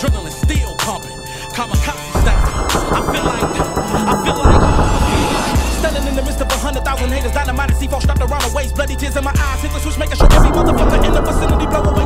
adrenaline still pumping, kamikaze style. I feel like standing in the midst of 100,000 haters, dynamite and C4 strapped around the waist, bloody tears in my eyes, hit the switch, making sure every motherfucker in the vicinity blow away.